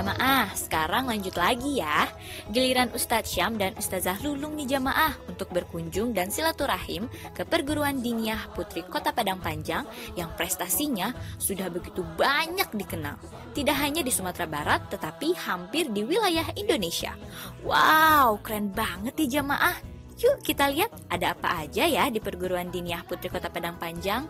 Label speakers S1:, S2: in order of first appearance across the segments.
S1: Jamaah, sekarang lanjut lagi ya. Giliran Ustadz Syam dan Ustazah Lulung nih jamaah untuk berkunjung dan silaturahim ke perguruan diniyah Putri Kota Padang Panjang yang prestasinya sudah begitu banyak dikenal. Tidak hanya di Sumatera Barat, tetapi hampir di wilayah Indonesia. Wow, keren banget nih jamaah. Yuk kita lihat ada apa aja ya di perguruan diniyah Putri Kota Padang Panjang.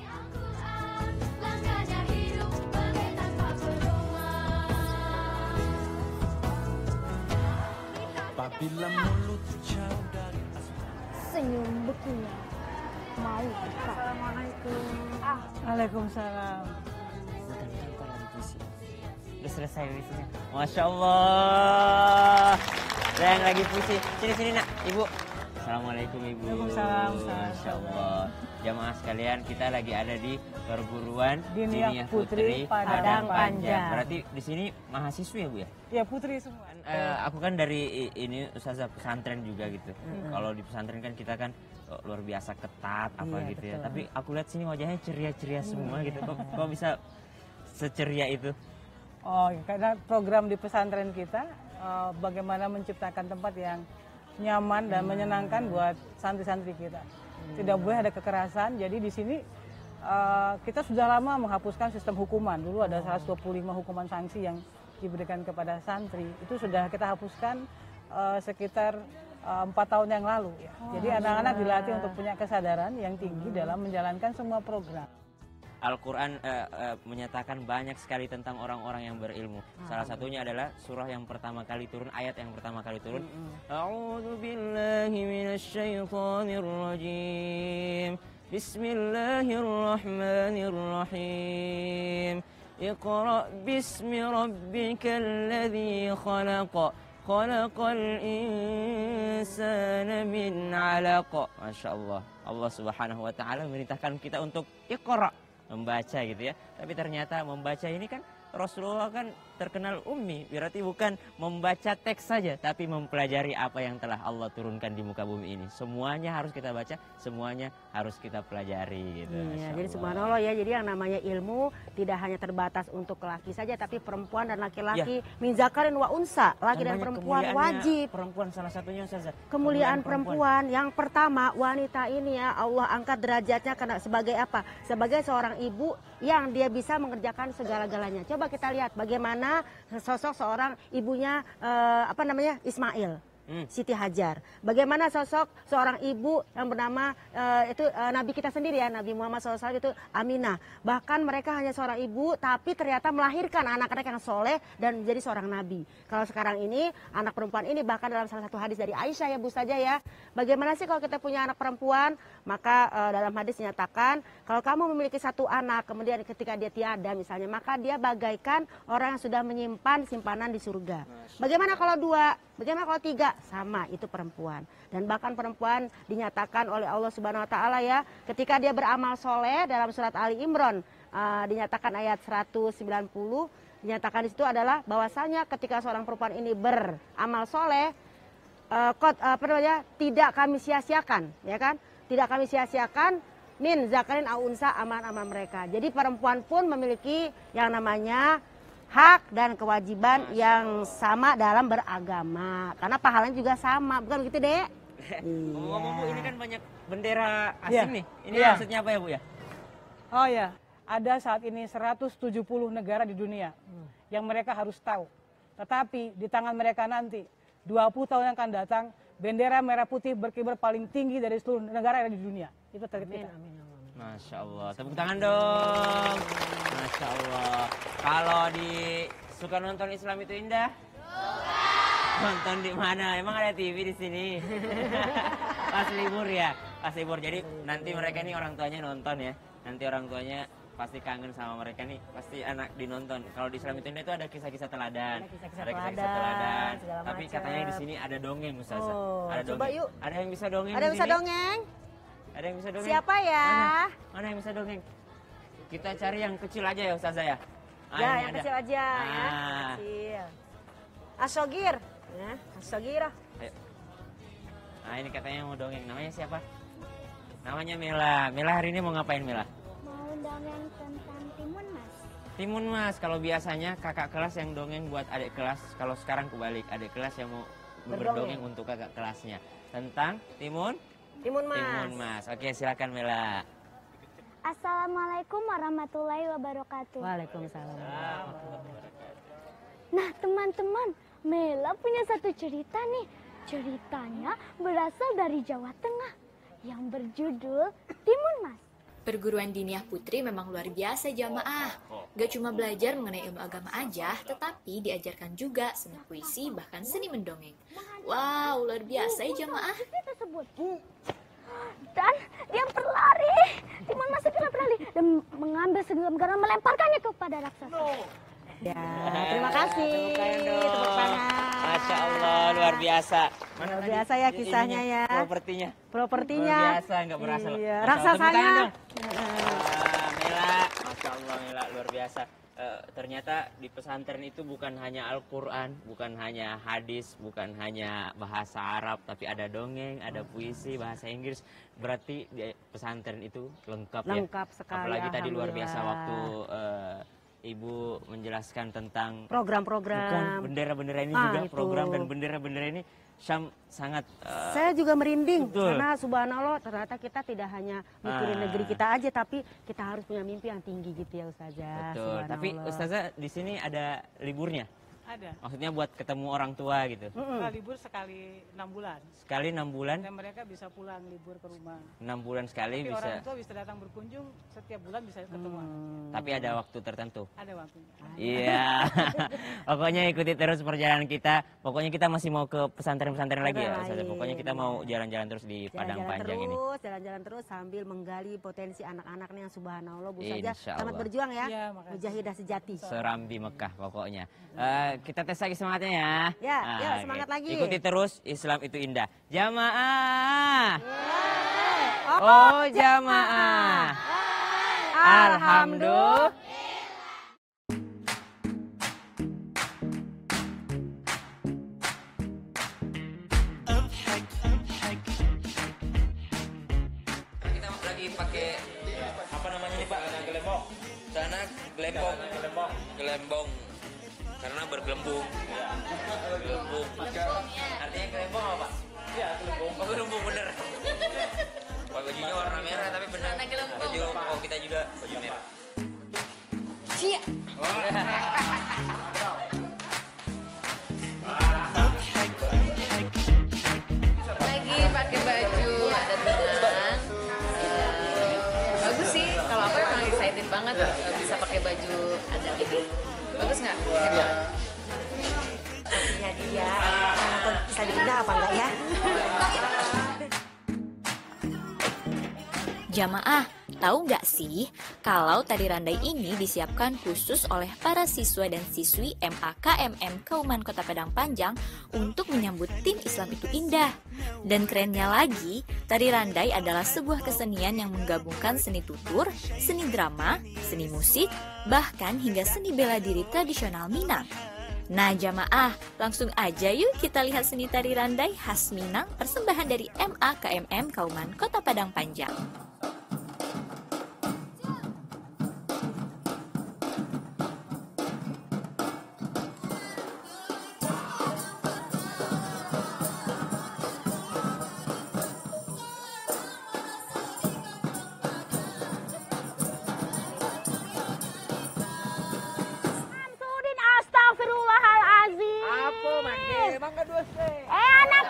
S2: Senyum bekunya mau buka.
S3: Assalamualaikum.
S4: Waalaikumsalam.
S3: Udah selesai puisinya. Masya Allah. Yang lagi puisi. Sini nak, Ibu. Assalamualaikum Ibu.
S4: Waalaikumsalam.
S3: Masya Allah. Jamaah sekalian, kita lagi ada di perguruan
S4: Diniyah Putri Padang Panjang.
S3: Berarti di sini mahasiswa ya Bu ya?
S4: Ya putri semua.
S3: Aku kan dari ini ustazah pesantren juga gitu. Kalau di pesantren kan kita kan luar biasa ketat apa
S4: Iya,
S3: gitu ya.
S4: betul.
S3: Tapi aku lihat sini wajahnya ceria-ceria semua gitu. Kok bisa seceria itu?
S4: Oh, karena program di pesantren kita bagaimana menciptakan tempat yang nyaman dan menyenangkan buat santri-santri kita. Tidak boleh ada kekerasan. Jadi di sini kita sudah lama menghapuskan sistem hukuman. Dulu ada 125 hukuman sanksi yang diberikan kepada santri. Itu sudah kita hapuskan sekitar 4 tahun yang lalu. Ya. Jadi anak-anak dilatih untuk punya kesadaran yang tinggi dalam menjalankan semua program.
S3: Al-Quran menyatakan banyak sekali tentang orang-orang yang berilmu. Salah satunya adalah surah yang pertama kali turun, ayat yang pertama kali turun. A'udzu billahi minasyaitonir rajim. Bismillahirrahmanirrahim. Iqra' bismi rabbikal ladzi khalaq. Khalaqal insana min 'alaq. Masya Allah. Allah Subhanahu wa taala memerintahkan kita untuk iqra', membaca gitu ya. Tapi ternyata membaca ini kan Rasulullah kan terkenal ummi, berarti bukan membaca teks saja, tapi mempelajari apa yang telah Allah turunkan di muka bumi ini. Semuanya harus kita baca, semuanya harus kita pelajari gitu.
S5: Iya, jadi subhanallah ya, jadi yang namanya ilmu tidak hanya terbatas untuk laki saja, tapi perempuan dan laki-laki, min zakarin wa unsa, laki dan perempuan wajib.
S3: Perempuan salah satunya Ustazah.
S5: Kemuliaan perempuan yang pertama, wanita ini ya Allah angkat derajatnya karena sebagai apa? Sebagai seorang ibu yang dia bisa mengerjakan segala-galanya. Coba kita lihat bagaimana sosok seorang ibunya Ismail, Siti Hajar. Bagaimana sosok seorang ibu yang bernama Nabi kita sendiri ya, Nabi Muhammad SAW itu Aminah. Bahkan mereka hanya seorang ibu tapi ternyata melahirkan anak-anak yang soleh dan menjadi seorang nabi. Kalau sekarang ini anak perempuan ini bahkan dalam salah satu hadis dari Aisyah ya Bu saja ya. Bagaimana sih kalau kita punya anak perempuan? Maka dalam hadis dinyatakan kalau kamu memiliki satu anak kemudian ketika dia tiada misalnya, maka dia bagaikan orang yang sudah menyimpan simpanan di surga. Bagaimana kalau 2? Bagaimana kalau 3? Sama, itu perempuan. Dan bahkan perempuan dinyatakan oleh Allah Subhanahu wa taala ya, ketika dia beramal soleh dalam surat Ali Imran dinyatakan ayat 190, dinyatakan di situ adalah bahwasanya ketika seorang perempuan ini beramal soleh tidak kami sia-siakan, ya kan? Tidak kami sia-siakan min zakarin au unsa amal-amal mereka. Jadi perempuan pun memiliki yang namanya hak dan kewajiban yang sama dalam beragama. Karena pahalanya juga sama, bukan begitu, Dek?
S3: Ngomong Bu, ini kan banyak bendera asing nih. Ini maksudnya apa ya Bu ya?
S4: Oh ya, ada saat ini 170 negara di dunia yang mereka harus tahu. Tetapi di tangan mereka nanti 20 tahun yang akan datang, bendera merah putih berkibar paling tinggi dari seluruh negara yang ada di dunia. Itu target kita.
S3: Masya Allah, tepuk tangan dong. Masya Allah. Kalau suka nonton Islam itu indah? Suka. Nonton di mana? Emang ada TV di sini? Pas libur ya? Pas libur. Jadi nanti mereka nih orang tuanya nonton ya. Nanti orang tuanya pasti kangen sama mereka nih. Pasti anak dinonton. Kalau di Islam itu indah itu ada kisah-kisah teladan.
S5: Kisah-kisah
S3: Ada kisah-kisah teladan.
S5: segala
S3: Tapi
S5: macam.
S3: katanya di sini ada dongeng Ustazah.
S5: Oh,
S3: Ada
S5: coba
S3: dongeng.
S5: yuk.
S3: Ada yang bisa dongeng
S5: Ada
S3: di
S5: yang bisa
S3: sini?
S5: dongeng?
S3: Ada yang bisa dongeng?
S5: Siapa ya?
S3: Mana yang bisa dongeng? Kita cari yang kecil aja ya Ustazah ya.
S5: Ya,
S3: ini
S5: yang
S3: ada.
S5: kecil aja ya.
S3: Ah.
S5: Kecil. Asogir. Ya, Asogir.
S3: Ayo. Nah ini katanya mau dongeng. Namanya siapa? Namanya Mela. Mela hari ini mau ngapain Mela?
S2: Mau dongeng tentang timun mas.
S3: Timun Mas, kalau biasanya kakak kelas yang dongeng buat adik kelas, kalau sekarang kebalik, adik kelas yang mau berdongeng untuk kakak kelasnya. Tentang Timun
S5: Mas.
S3: Timun Mas. Oke, silakan Mela.
S2: Assalamualaikum warahmatullahi wabarakatuh.
S5: Waalaikumsalam.
S2: Nah teman-teman, Mela punya satu cerita nih. Ceritanya berasal dari Jawa Tengah yang berjudul Timun Mas.
S1: Perguruan Diniyah Putri memang luar biasa jamaah. Gak cuma belajar mengenai ilmu agama aja, tetapi diajarkan juga seni puisi bahkan seni mendongeng. Wow, luar biasa ya jamaah.
S2: Tersebut. Dan dia berlari. Timun Mas itu berlari dan mengambil segenggam garam melemparkannya kepada raksasa.
S5: Ya, terima kasih. Tepuk tangan.
S3: Masya Allah, luar biasa.
S5: Luar biasa ya kisahnya ya.
S3: Propertinya. Luar biasa, nggak berasa.
S5: Iya.
S3: Masya Allah,
S5: Raksasanya.
S3: Mela, Masya Allah Mela, luar biasa. Ternyata di pesantren itu bukan hanya Al-Quran, bukan hanya hadis, bukan hanya bahasa Arab, tapi ada dongeng, ada puisi, bahasa Inggris. Berarti di pesantren itu lengkap ya.
S5: Lengkap sekali.
S3: Apalagi tadi luar biasa waktu Ibu menjelaskan tentang
S5: program-program.
S3: Bendera-bendera ini juga,
S5: itu.
S3: program dan bendera-bendera ini sangat
S5: Saya juga merinding.
S3: betul.
S5: Karena subhanallah ternyata kita tidak hanya mikirin negeri kita aja, tapi kita harus punya mimpi yang tinggi gitu ya Ustazah.
S3: betul. Tapi
S5: Subhanallah.
S3: Ustazah di sini ada liburnya?
S4: Ada.
S3: Maksudnya buat ketemu orang tua gitu.
S4: Libur sekali 6 bulan.
S3: Sekali 6 bulan,
S4: Dan mereka bisa pulang libur ke rumah.
S3: 6 bulan sekali
S4: Tapi
S3: bisa.
S4: orang tua bisa datang berkunjung setiap bulan bisa ketemu.
S3: Tapi ada waktu tertentu.
S4: Ada waktunya.
S3: Iya. Pokoknya ikuti terus perjalanan kita. Pokoknya kita masih mau ke pesantren-pesantren lagi ya, Ustazah. Pokoknya kita mau jalan-jalan terus di Padang Panjang ini.
S5: Jalan-jalan terus sambil menggali potensi anak-anak nih yang subhanallah Bu
S3: Insya
S5: saja selamat
S3: Allah.
S5: berjuang ya.
S4: Iya, makasih.
S5: Mujahidah sejati.
S3: Serambi Mekah pokoknya. Kita tes lagi semangatnya ya.
S5: Ya, yuk, semangat lagi.
S3: Ikuti terus, Islam itu indah. Jamaah. Oh jamaah. Alhamdulillah. Kita lagi pakai apa namanya nih Pak? Gelembong. Sana gelembong. Karena bergelembung. Gelembung. Artinya gelembong apa Pak? Iya, gelembung. Oh, gelembung bener. Bajunya warna merah tapi benar. Baju koko kita juga baju merah. Cia.
S6: Lagi pakai baju ada tenang. Bagus sih. Kalau aku emang excited banget bisa pakai baju adat ini. Bagus nggak?
S5: Ya dia bisa diindah apa enggak ya?
S1: Jamaah, tahu nggak sih kalau tari randai ini disiapkan khusus oleh para siswa dan siswi MAKMM Kauman Kota Padang Panjang untuk menyambut tim Islam itu indah. Dan kerennya lagi, tari randai adalah sebuah kesenian yang menggabungkan seni tutur, seni drama, seni musik, bahkan hingga seni bela diri tradisional Minang. Nah jamaah, langsung aja yuk kita lihat seni tari randai khas Minang persembahan dari MAKMM Kauman Kota Padang Panjang.
S2: Samsudin, astagfirullahalazim.
S3: Apa mangke? Mangga dua
S2: Anak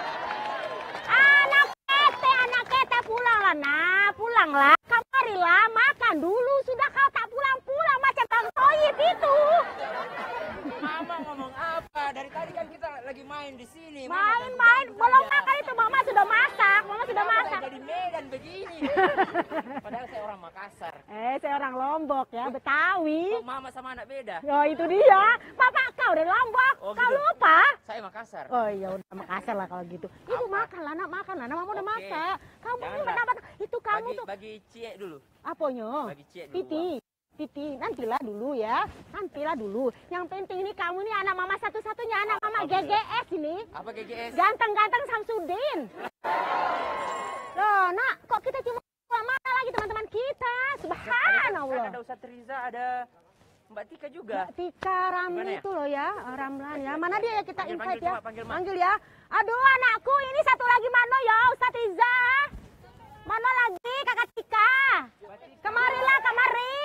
S2: kete pulanglah nah, pulanglah. Kamarilah, makan dulu. Sudah kau tak pulang-pulang macam Bang Toyib itu.
S3: Mama ngomong apa? Dari tadi kan kita lagi main di sini.
S2: Main-main, belum makan itu. Mama sudah masak,
S3: Jadi Medan begini. Padahal saya orang Makassar.
S2: saya orang Lombok ya, Betawi.
S3: Kok mama sama anak beda?
S2: Oh itu dia, bapak kau dari Lombok.
S3: Oh,
S2: Kau
S3: gitu.
S2: lupa?
S3: Saya Makassar.
S2: Oh iya udah Makassar lah kalau gitu. Itu makan lah, mama udah
S3: Oke.
S2: masak. Kamu
S3: Jangan,
S2: ini
S3: Mbak.
S2: dapat itu kamu tuh.
S3: Bagi cie dulu.
S2: Apanya?
S3: Bagi cie dulu.
S2: Titi, nantilah dulu ya. Nantilah dulu. Yang penting ini kamu nih anak mama satu-satunya, anak mama GGS ini.
S3: Apa GGS?
S2: Ganteng-ganteng Samsudin. Loh, nak, kok kita cuma mana lagi teman-teman kita? Subhanallah.
S3: Ada Ustadz Riza, ada Mbak Tika juga.
S5: Tika Ramli
S3: Gimana ya?
S5: itu loh ya, Ramlan ya. Mana dia ya kita
S3: Panggil,
S5: invite
S3: panggil,
S5: ya?
S3: coba, panggil, Mak.
S5: Panggil ya. Aduh anakku, ini satu lagi mana ya Ustaz Iza? Mana lagi kakak Tika? Kemarilah, kemari.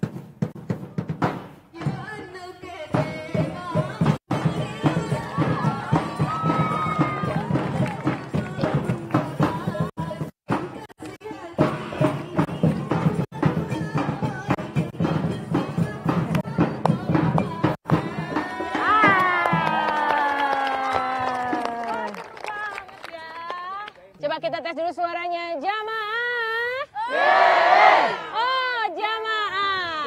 S7: Coba kita tes dulu suaranya. Jamaah. Oh, jamaah.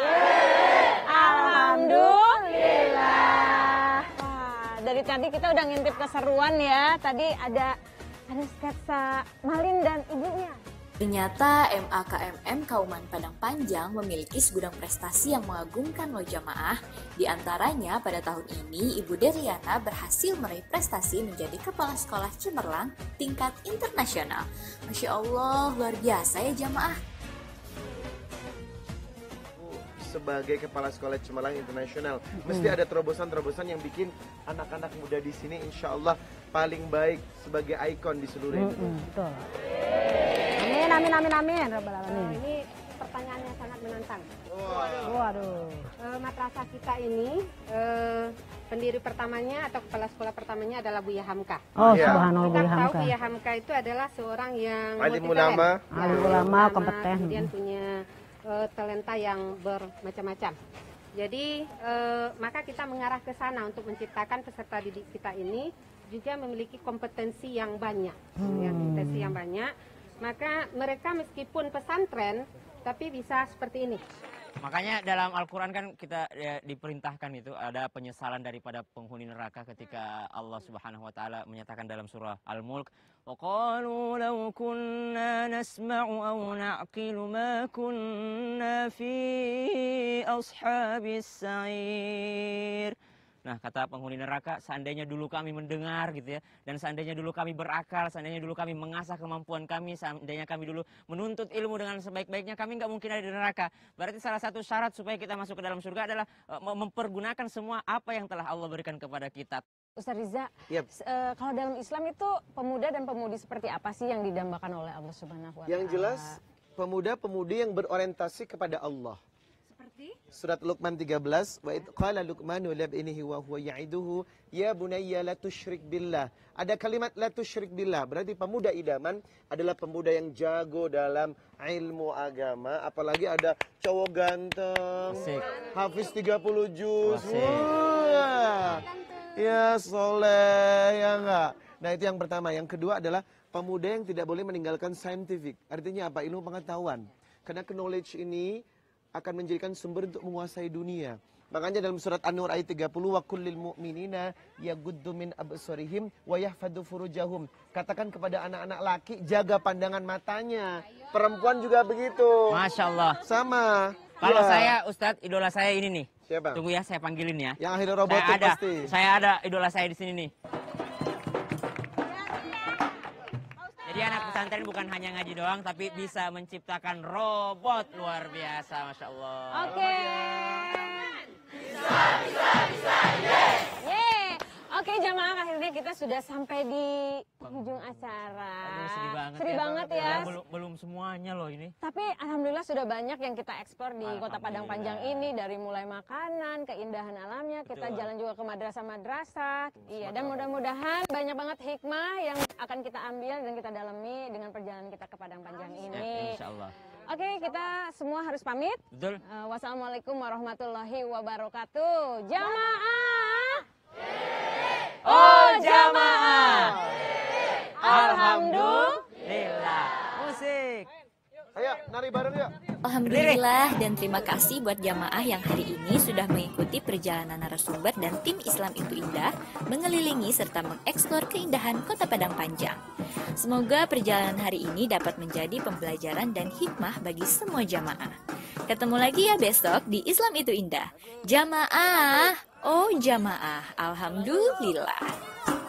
S7: Alhamdulillah. Wah, dari tadi kita udah ngintip keseruan ya. Tadi ada sketsa Malin dan ibunya.
S1: Ternyata MAKMM Kauman Padang Panjang memiliki segudang prestasi yang mengagumkan loh jamaah. Di antaranya pada tahun ini Ibu Deriana berhasil meraih prestasi menjadi Kepala Sekolah Cemerlang tingkat internasional. Masya Allah, luar biasa ya jamaah.
S8: Sebagai Kepala Sekolah Cemerlang Internasional, mesti ada terobosan-terobosan yang bikin anak-anak muda di sini insya Allah paling baik sebagai ikon di seluruh Indonesia.
S5: Betul. Amin. Rabbal alamin.
S9: Ini pertanyaan yang sangat menantang.
S5: Waduh.
S9: Madrasah kita ini pendiri pertamanya atau kepala sekolah pertamanya adalah Buya Hamka.
S5: Oh,
S8: Iya.
S5: subhanallah
S9: Kita
S5: Buya
S9: tahu
S5: Hamka.
S9: Buya Hamka itu adalah seorang yang
S8: Alim
S9: multi-talent.
S8: ulama.
S5: Alim ulama, kompeten.
S9: Kemudian punya talenta yang bermacam-macam. Jadi maka kita mengarah ke sana untuk menciptakan peserta didik kita ini juga memiliki kompetensi yang banyak, ya, kompetensi yang banyak. Maka mereka meskipun pesantren tapi bisa seperti ini.
S3: Makanya dalam Al-Quran kan kita diperintahkan itu ada penyesalan daripada penghuni neraka ketika Allah Subhanahu Wa Taala menyatakan dalam surah Al-Mulk, وَقَالُوا لَوْ كُنَّا نَسْمَعُ أَوْ نَعْقِلُ مَا كُنَّا فِي أَصْحَابِ السَّعِيرِ. Nah, kata penghuni neraka, seandainya dulu kami mendengar gitu ya, dan seandainya dulu kami berakal, seandainya dulu kami mengasah kemampuan kami, seandainya kami dulu menuntut ilmu dengan sebaik-baiknya, kami nggak mungkin ada di neraka. Berarti salah satu syarat supaya kita masuk ke dalam surga adalah mempergunakan semua apa yang telah Allah berikan kepada kita.
S7: Ustaz Riza,
S8: Yep.
S7: Kalau dalam Islam itu pemuda dan pemudi seperti apa sih yang didambakan oleh Allah Subhanahu Wa Taala?
S8: Yang jelas pemuda-pemudi yang berorientasi kepada Allah. Surat Luqman 13, wa id qala Luqmanu libnihi wa huwa ya'iduhu ya bunayya la tusyrik billah. Ada kalimat la tusyrik billah, berarti pemuda idaman adalah pemuda yang jago dalam ilmu agama, apalagi ada cowok ganteng,
S3: Asik.
S8: hafiz 30 juz.
S3: Asik.
S8: Wah. Ya soleh, ya enggak. Nah itu yang pertama. Yang kedua adalah pemuda yang tidak boleh meninggalkan scientific. Artinya apa? Ilmu pengetahuan. Karena knowledge ini akan menjadikan sumber untuk menguasai dunia. Makanya dalam surat An-Nur ayat 30, wa kullil mu'minina yaghuddu min absarihim wa yahfadzu furujahum. Katakan kepada anak-anak laki, jaga pandangan matanya. Perempuan juga begitu.
S3: Masya Allah.
S8: Sama.
S3: Kalau
S8: Ya.
S3: saya, Ustadz, idola saya ini nih.
S8: Siapa?
S3: Tunggu ya, saya panggilin ya.
S8: Yang akhirnya robotik
S3: Saya ada,
S8: pasti.
S3: saya ada idola saya di sini nih. Jadi anak pesantren bukan hanya ngaji doang, tapi bisa menciptakan robot luar biasa, Masya Allah.
S7: Oke. Yeay. Oke jamaah, akhirnya kita sudah sampai di penghujung acara.
S3: Aduh, sedih banget
S7: Sedih
S3: ya.
S7: banget ya.
S3: Belum semuanya loh ini.
S7: Tapi alhamdulillah sudah banyak yang kita eksplor di Kota Padang
S3: Alhamdulillah.
S7: Panjang ini, dari mulai makanan, keindahan alamnya, kita
S3: Betul.
S7: jalan juga ke madrasah-madrasah. Iya, dan mudah-mudahan banyak banget hikmah yang akan kita ambil dan kita dalami dengan perjalanan kita ke Padang Panjang
S3: Ya,
S7: ini.
S3: insya Allah.
S7: Oke, kita semua harus pamit.
S3: Betul.
S7: Wassalamualaikum warahmatullahi wabarakatuh. Jamaah.
S3: Oh jamaah. Alhamdulillah. Musik.
S8: Ayo, nari bareng yuk.
S1: Alhamdulillah dan terima kasih buat jamaah yang hari ini sudah mengikuti perjalanan narasumber dan tim Islam Itu Indah mengelilingi serta mengeksplor keindahan Kota Padang Panjang. Semoga perjalanan hari ini dapat menjadi pembelajaran dan hikmah bagi semua jamaah. Ketemu lagi ya besok di Islam Itu Indah. Jamaah, oh jamaah, alhamdulillah.